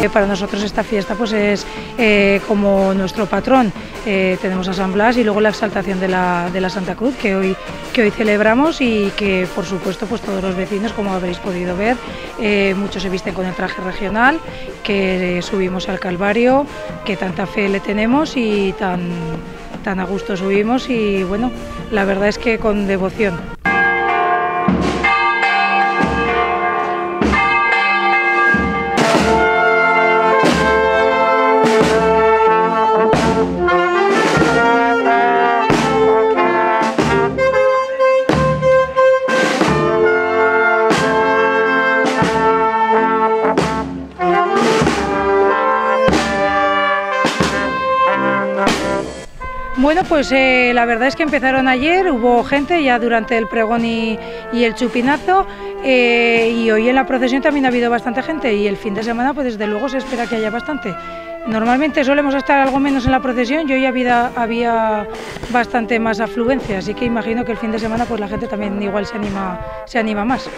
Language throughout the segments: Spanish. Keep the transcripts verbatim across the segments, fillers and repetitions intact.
Eh, para nosotros esta fiesta pues es eh, como nuestro patrón. Eh, tenemos a San Blas y luego la exaltación de la, de la Santa Cruz que hoy, que hoy celebramos y que por supuesto pues todos los vecinos, como habréis podido ver, eh, muchos se visten con el traje regional, que eh, subimos al Calvario, que tanta fe le tenemos y tan, tan a gusto subimos y bueno, la verdad es que con devoción. Bueno, pues eh, la verdad es que empezaron ayer, hubo gente ya durante el pregón y, y el chupinazo eh, y hoy en la procesión también ha habido bastante gente y el fin de semana pues desde luego se espera que haya bastante. Normalmente solemos estar algo menos en la procesión y hoy había, había bastante más afluencia, así que imagino que el fin de semana pues la gente también igual se anima, se anima más.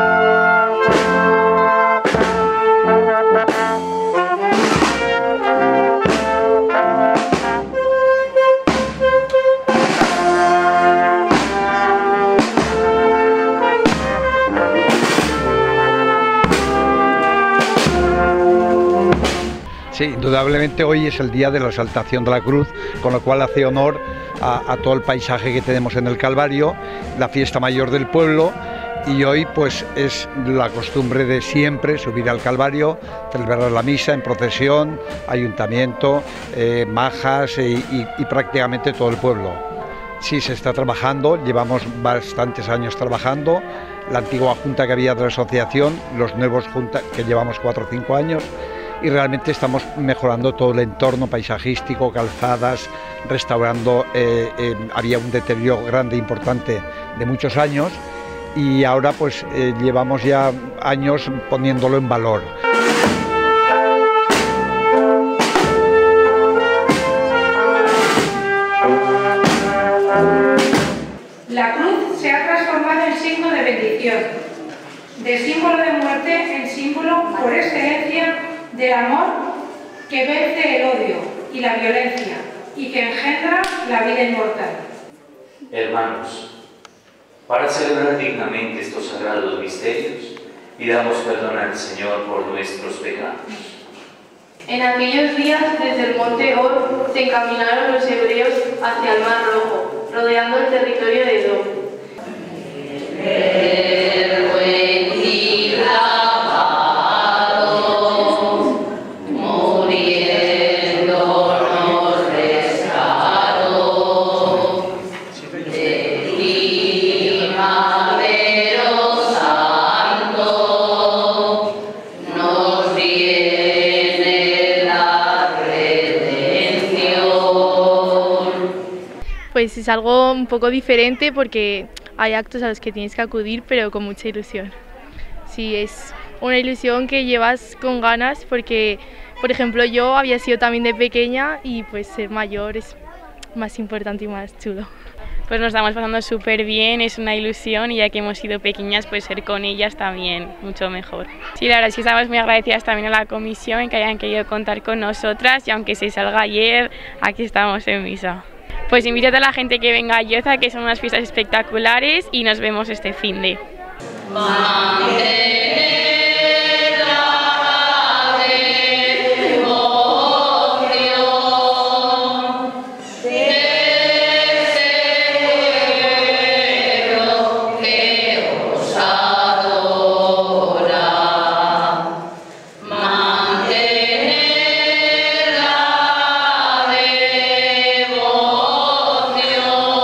Sí, indudablemente hoy es el día de la exaltación de la cruz, con lo cual hace honor a, a todo el paisaje que tenemos en el Calvario, la fiesta mayor del pueblo, y hoy pues es la costumbre de siempre subir al Calvario, celebrar la misa en procesión, ayuntamiento, eh, majas y, y, y prácticamente todo el pueblo. Sí, se está trabajando, llevamos bastantes años trabajando, la antigua junta que había de la asociación, los nuevos juntas que llevamos cuatro o cinco años, y realmente estamos mejorando todo el entorno paisajístico, calzadas, restaurando, eh, eh, había un deterioro grande e importante de muchos años y ahora pues eh, llevamos ya años poniéndolo en valor. La cruz se ha transformado en signo de bendición, de símbolo de muerte en símbolo por excelencia del amor que vence el odio y la violencia y que engendra la vida inmortal. Hermanos, para celebrar dignamente estos sagrados misterios, pidamos perdón al Señor por nuestros pecados. En aquellos días, desde el monte Or, se encaminaron los hebreos hacia el Mar Rojo, rodeando el territorio de Edom. Pues es algo un poco diferente porque hay actos a los que tienes que acudir, pero con mucha ilusión. Sí, es una ilusión que llevas con ganas porque, por ejemplo, yo había sido también de pequeña y pues ser mayor es más importante y más chulo. Pues nos estamos pasando súper bien, es una ilusión y ya que hemos sido pequeñas, pues ser con ellas también mucho mejor. Sí, la verdad es que estamos muy agradecidas también a la comisión que hayan querido contar con nosotras y aunque se salga ayer, aquí estamos en misa. Pues invito a toda la gente que venga a Lloza, que son unas fiestas espectaculares y nos vemos este finde.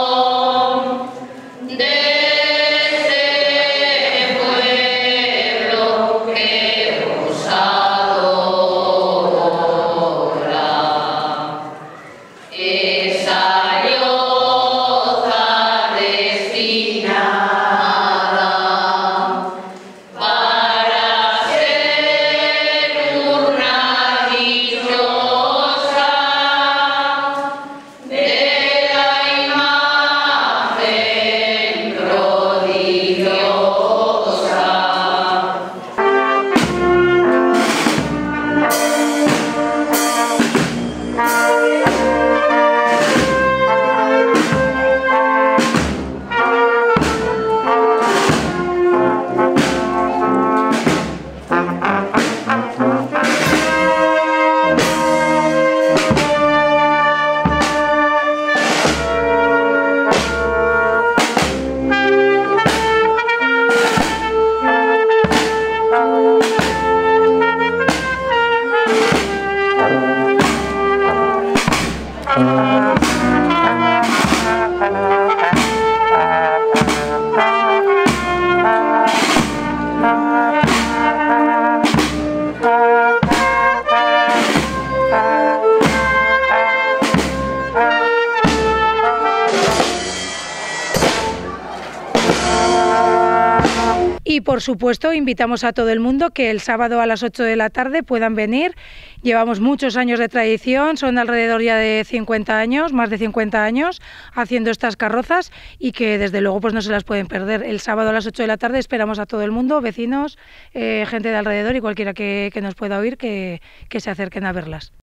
De ese pueblo. Y por supuesto invitamos a todo el mundo que el sábado a las ocho de la tarde puedan venir. Llevamos muchos años de tradición, son alrededor ya de cincuenta años, más de cincuenta años haciendo estas carrozas y que desde luego pues no se las pueden perder. El sábado a las ocho de la tarde esperamos a todo el mundo, vecinos, eh, gente de alrededor y cualquiera que, que nos pueda oír que, que se acerquen a verlas.